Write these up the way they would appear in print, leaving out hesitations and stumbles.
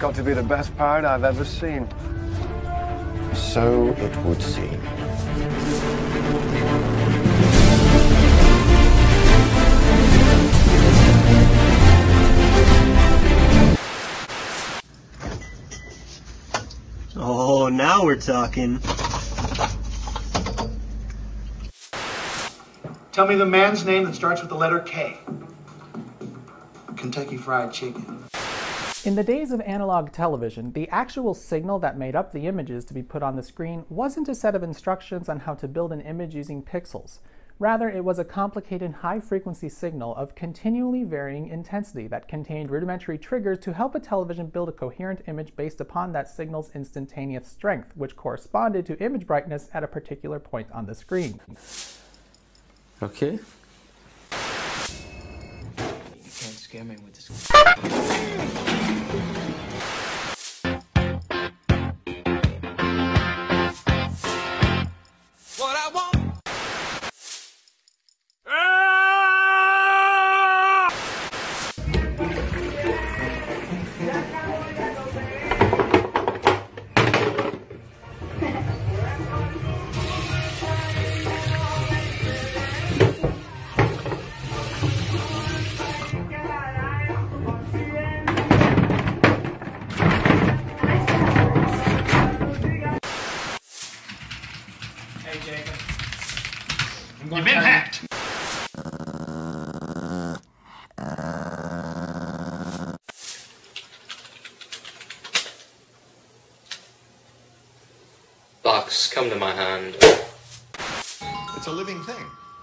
got to be the best parrot I've ever seen. So it would seem. Oh, now we're talking. Tell me the man's name that starts with the letter K. Kentucky Fried Chicken. In the days of analog television, the actual signal that made up the images to be put on the screen wasn't a set of instructions on how to build an image using pixels. Rather, it was a complicated high-frequency signal of continually varying intensity that contained rudimentary triggers to help a television build a coherent image based upon that signal's instantaneous strength, which corresponded to image brightness at a particular point on the screen. Okay. You can't scare me with this. What I want. Hey, Jacob. You've been hacked. Box, come to my hand. It's a living thing.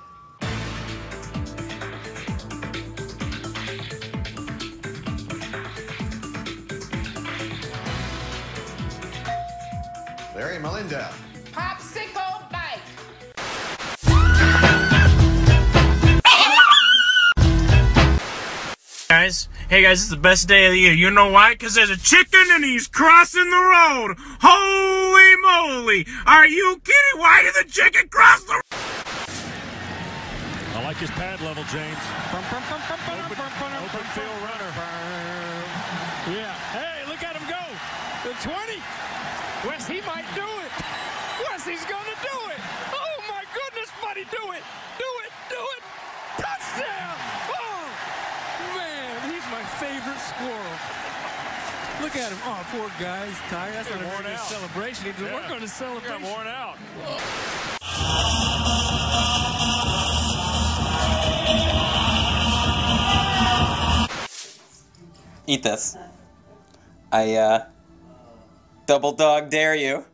Larry Melinda. Popsicle bite. Hey guys, it's the best day of the year. You know why? Because there's a chicken and he's crossing the road. Holy moly! Are you kidding? Why did the chicken cross the road? I like his pad level, James. Open field runner. Yeah. Hey, look at him go. The 20. Wes, he might do it. Wes, he's gonna do it. Oh my goodness, buddy, do it. Do it. Do it. Touchdown. Oh, man, he's my favorite squirrel. Look at him. Oh, poor guy. He's tired. That's not a very good celebration. He didn't work on his celebration. Got worn out. Eat this. I, double dog dare you.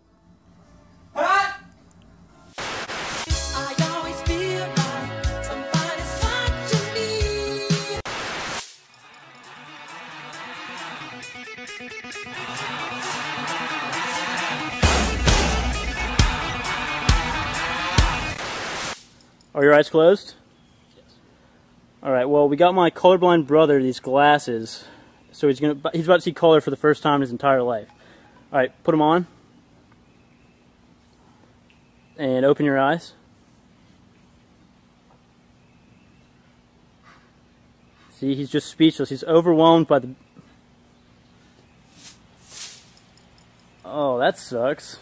Are your eyes closed? Yes. Alright, well, we got my colorblind brother these glasses. So he's about to see color for the first time in his entire life. Alright, put them on. And open your eyes. See, he's just speechless. He's overwhelmed by the... Oh, that sucks.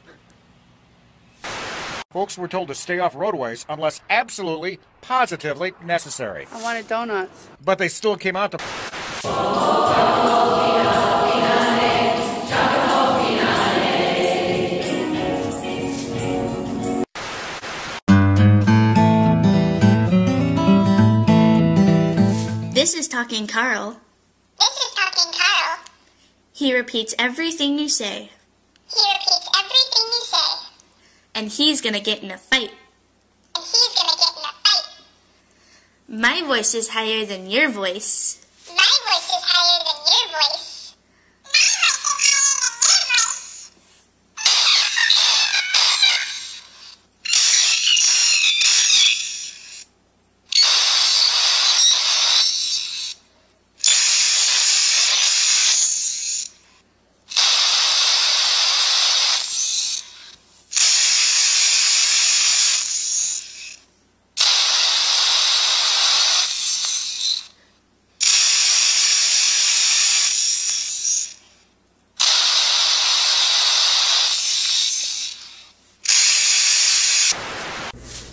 Folks were told to stay off roadways unless absolutely, positively necessary. I wanted donuts. But they still came out to... This is Talking Carl. This is Talking Carl. He repeats everything you say. He repeats everything you say. And he's gonna get in a fight. And he's gonna get in a fight. My voice is higher than your voice. My voice is higher than your voice.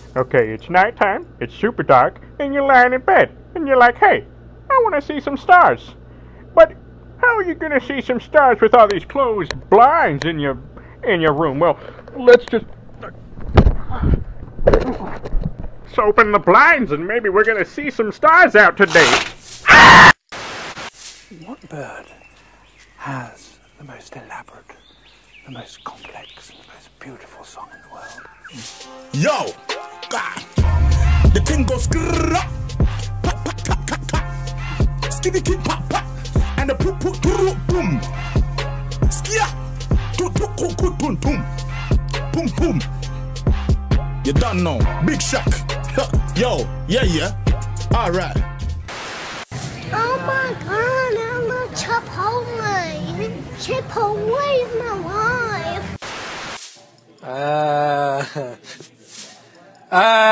Okay, it's nighttime, it's super dark, and you're lying in bed, and you're like, hey, I want to see some stars. But how are you going to see some stars with all these closed blinds in your room? Well, let's open the blinds and maybe we're going to see some stars out today. What bird has the most elaborate, the most complex, and the most beautiful song in the world? Yo! God. The thing goes grrrr, pop, pop, tap, tap, tap. Skitty kid pop, pop. And the poop, poop, poop, boom. Skia! Toot, toot, toot, toot, toot, boom. Boom, boom. You done know. Big shock. Yo, yeah. Alright. Oh my god, I love Chipotle. Chipotle is my life.